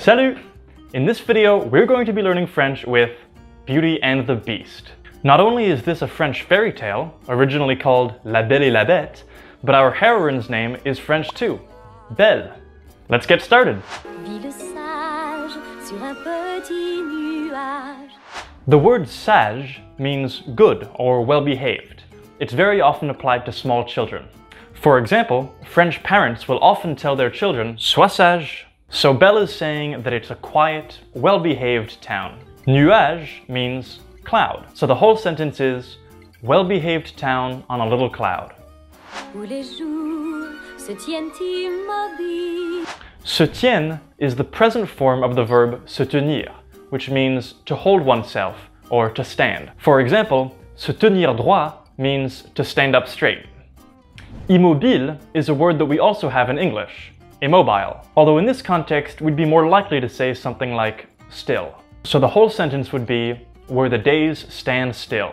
Salut! In this video, we're going to be learning French with Beauty and the Beast. Not only is this a French fairy tale, originally called La Belle et la Bête, but our heroine's name is French too, Belle. Let's get started. The word sage means good or well-behaved. It's very often applied to small children. For example, French parents will often tell their children, sois sage. So Belle is saying that it's a quiet, well-behaved town. Nuage means cloud. So the whole sentence is, well-behaved town on a little cloud. Se tienne is the present form of the verb se tenir, which means to hold oneself or to stand. For example, se tenir droit means to stand up straight. Immobile is a word that we also have in English, immobile, although in this context we'd be more likely to say something like still. So the whole sentence would be, where the days stand still.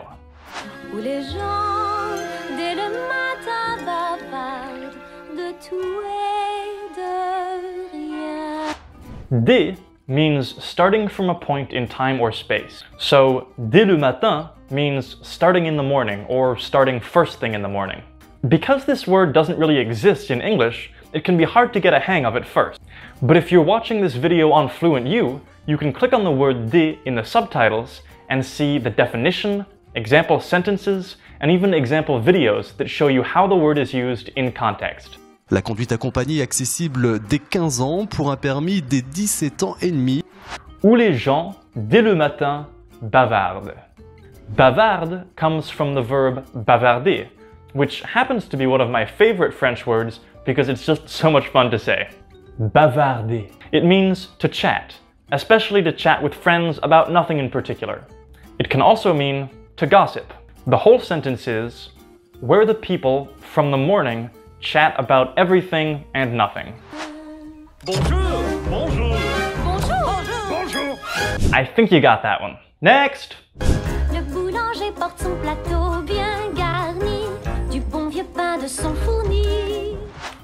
Dès means starting from a point in time or space. So dès le matin means starting in the morning or starting first thing in the morning. Because this word doesn't really exist in English, it can be hard to get a hang of at first. But if you're watching this video on FluentU, you can click on the word dès in the subtitles and see the definition, example sentences, and even example videos that show you how the word is used in context. La conduite accompagnée est accessible dès 15 ans pour un permis dès 17 ans et demi. Où les gens, dès le matin, bavardent. Bavarde comes from the verb bavarder, which happens to be one of my favorite French words because it's just so much fun to say. Bavarder. It means to chat, especially to chat with friends about nothing in particular. It can also mean to gossip. The whole sentence is, where the people from the morning chat about everything and nothing. Bonjour! Bonjour! Bonjour! Bonjour! I think you got that one. Next! Le boulanger porte son plateau bien garni, du bon vieux pain de son fourni.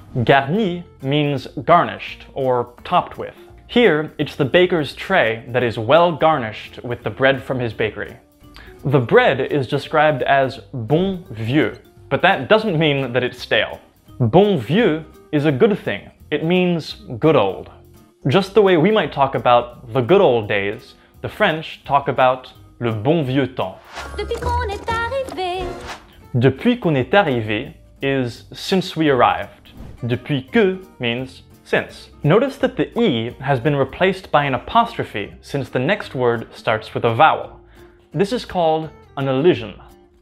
Garni means garnished or topped with. Here, it's the baker's tray that is well garnished with the bread from his bakery. The bread is described as bon vieux, but that doesn't mean that it's stale. Bon vieux is a good thing. It means good old. Just the way we might talk about the good old days, the French talk about le bon vieux temps. Depuis qu'on est arrivé. Depuis qu'on est arrivé is since we arrived. Depuis que means since. Notice that the E has been replaced by an apostrophe since the next word starts with a vowel. This is called an elision.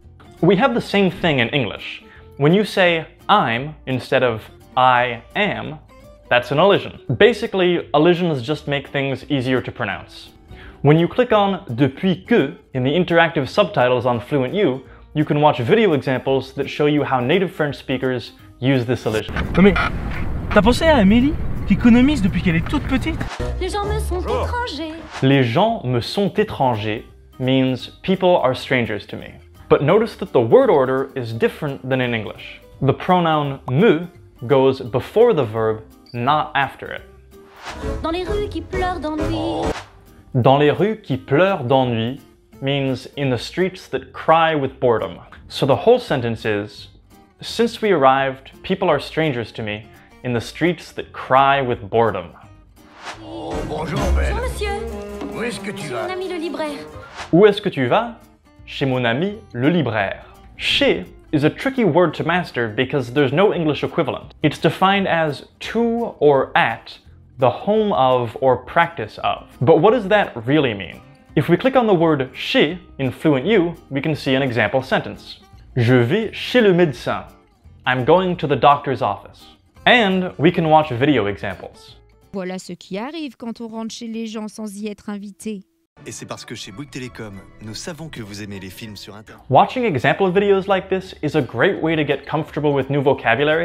We have the same thing in English. When you say I'm instead of I am, that's an elision. Basically, elisions just make things easier to pronounce. When you click on Depuis que in the interactive subtitles on FluentU, you can watch video examples that show you how native French speakers use this elision. Non mais, t'as pensé à Amélie, qui économise depuis qu'elle est toute petite? Les gens me sont étrangers. Les gens me sont étrangers means people are strangers to me. But notice that the word order is different than in English. The pronoun me goes before the verb, not after it. Dans les rues qui pleurent d'ennui. Dans les rues qui pleurent d'ennui means in the streets that cry with boredom. So the whole sentence is, since we arrived, people are strangers to me in the streets that cry with boredom. Oh, bonjour Belle. Bonjour monsieur. Où est-ce que tu Chez vas? mon ami le libraire. Où est-ce que tu vas? Chez mon ami le libraire. Chez is a tricky word to master because there's no English equivalent. It's defined as to or at, the home of or practice of. But what does that really mean? If we click on the word chez in FluentU, we can see an example sentence. Je vais chez le médecin. I'm going to the doctor's office. And we can watch video examples. Voilà ce qui arrive quand on rentre chez les gens sans y être invité. Et c'est parce que chez Bouygues Télécom, nous savons que vous aimez les films sur Internet. Watching example videos like this is a great way to get comfortable with new vocabulary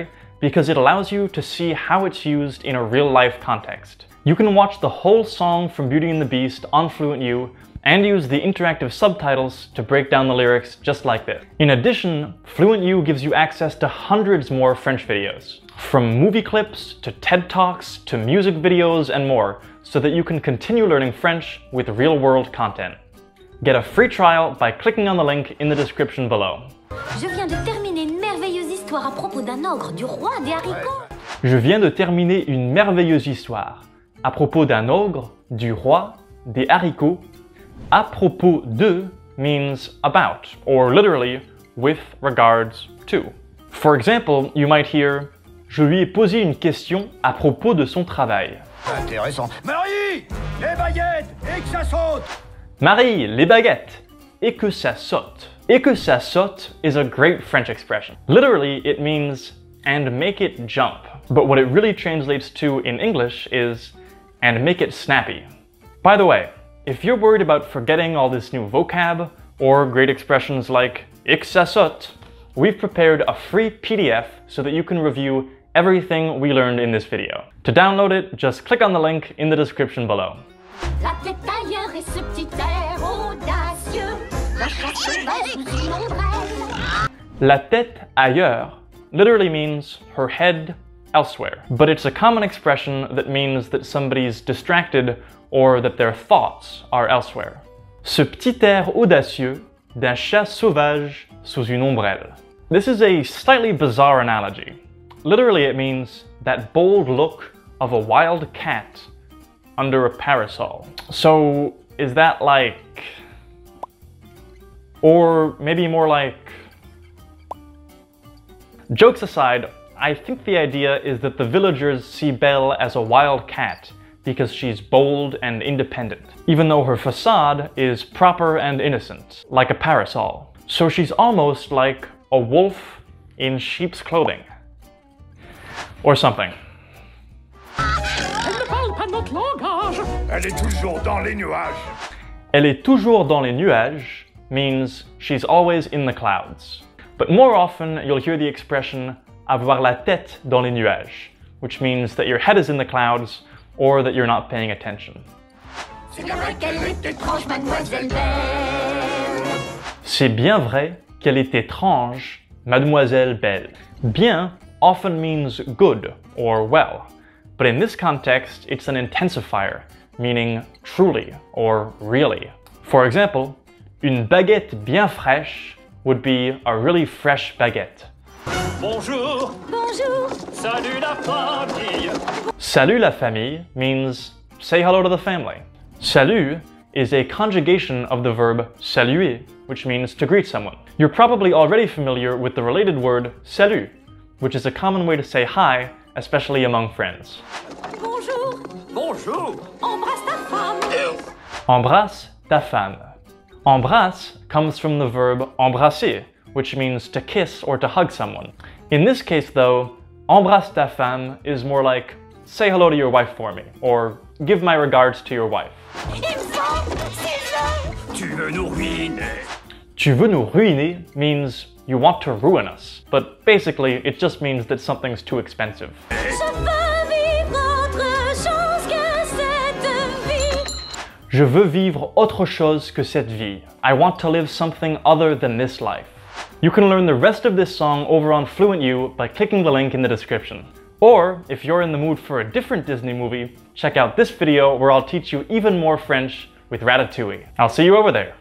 because it allows you to see how it's used in a real-life context. You can watch the whole song from Beauty and the Beast on FluentU and use the interactive subtitles to break down the lyrics just like this. In addition, FluentU gives you access to hundreds more French videos, from movie clips to TED Talks to music videos and more, so that you can continue learning French with real-world content. Get a free trial by clicking on the link in the description below. Je viens de terminer une merveilleuse histoire à propos d'un ogre, du roi des haricots. Je viens de terminer une merveilleuse histoire à propos d'un ogre, du roi, des haricots. À propos de means about, or literally, with regards to. For example, you might hear, je lui ai posé une question à propos de son travail. Intéressant. Marie, les baguettes, et que ça saute! Marie, les baguettes, et que ça saute. Et que ça saute is a great French expression. Literally, it means, and make it jump. But what it really translates to in English is, and make it snappy. By the way, if you're worried about forgetting all this new vocab, or great expressions like ik ça saute, we've prepared a free PDF so that you can review everything we learned in this video. To download it, just click on the link in the description below. La tête ailleurs et ce petit air audacieux, la chasse sauvage sous une ombrelle. La tête ailleurs literally means her head elsewhere, but it's a common expression that means that somebody's distracted or that their thoughts are elsewhere. Ce petit air audacieux d'un chat sauvage sous une ombrelle. This is a slightly bizarre analogy. Literally it means that bold look of a wild cat under a parasol. So is that like, or maybe more like, jokes aside, I think the idea is that the villagers see Belle as a wild cat because she's bold and independent, even though her facade is proper and innocent, like a parasol. So she's almost like a wolf in sheep's clothing. Or something. Elle ne parle pas notre langage. Elle est toujours dans les nuages. Elle est toujours dans les nuages means she's always in the clouds. But more often, you'll hear the expression avoir la tête dans les nuages, which means that your head is in the clouds or that you're not paying attention. C'est bien vrai qu'elle est étrange, mademoiselle Belle. C'est bien vrai qu'elle est étrange, mademoiselle Belle. Bien often means good or well, but in this context, it's an intensifier, meaning truly or really. For example, une baguette bien fraîche would be a really fresh baguette. Bonjour. Bonjour. Salut la famille. Salut la famille means say hello to the family. Salut is a conjugation of the verb saluer, which means to greet someone. You're probably already familiar with the related word salut, which is a common way to say hi, especially among friends. Bonjour. Bonjour. Embrasse ta femme. Embrasse ta femme. Embrasse comes from the verb embrasser, which means to kiss or to hug someone. In this case though, embrasse ta femme is more like say hello to your wife for me, or give my regards to your wife. Il me semble, c'est Tu veux nous ruiner. Tu veux nous ruiner means you want to ruin us, but basically it just means that something's too expensive. Je veux vivre autre chose que cette vie. Je veux vivre autre chose que cette vie. I want to live something other than this life. You can learn the rest of this song over on FluentU by clicking the link in the description. Or, if you're in the mood for a different Disney movie, check out this video where I'll teach you even more French with Ratatouille. I'll see you over there.